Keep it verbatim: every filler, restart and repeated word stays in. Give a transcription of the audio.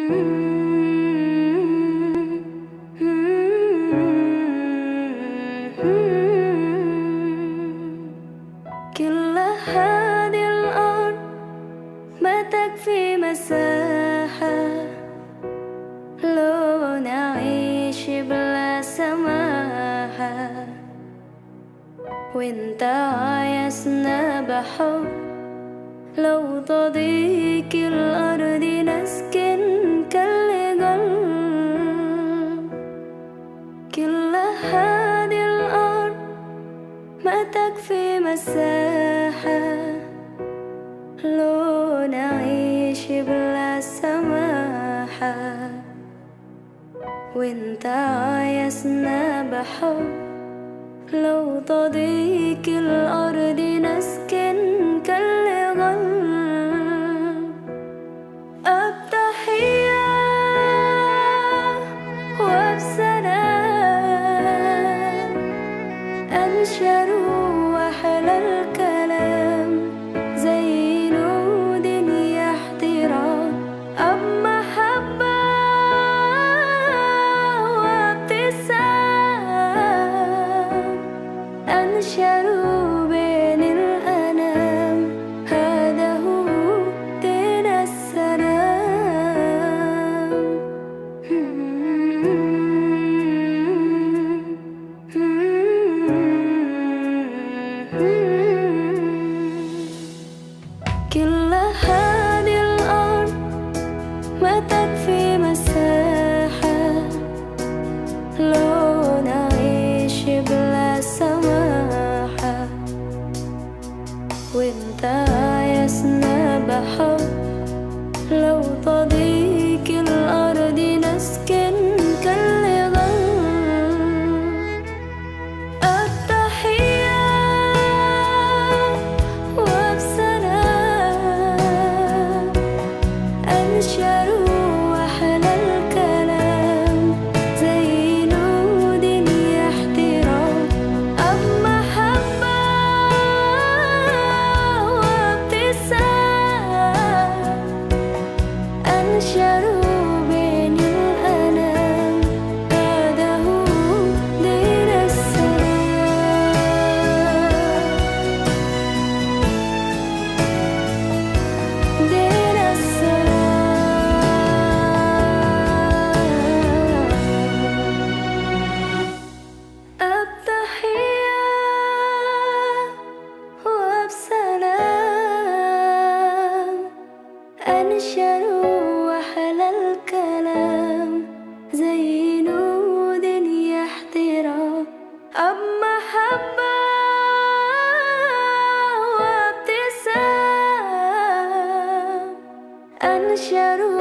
كل هذه الأرض ما تكفي مساحة لو نعيش بلا سماحة، وانت عايزنا بحب لو تضيق الأرض نسكن كالقلب. كل هذه الأرض ما تكفي مساحة لو نعيش بلا سماحة، وانت عايزنا بحب لو تضيق الأرض نسكن كالغل. التحية وبسلام أنشر وحل الكلام زي نود يحترام، أب محبة وابتسام أنشروا بين الأنام، هذا هو دين السلام. كل هذه الأرض ما تكفي مساحة لو نعيش بلا سماحة، وانت عايزنا بحب لو تضيق الأرض نسكن كالغل. التحية وبسلام أنشروا وحل الكلام زي نود يحترام، أب محبة وابتسام أنشروا بين الأنام، هذا هو دين السلام. دين السلام. التحية وبسلام أنشروا وحل الكلام زي نود يحترام، أب محبة وابتسام أنشروا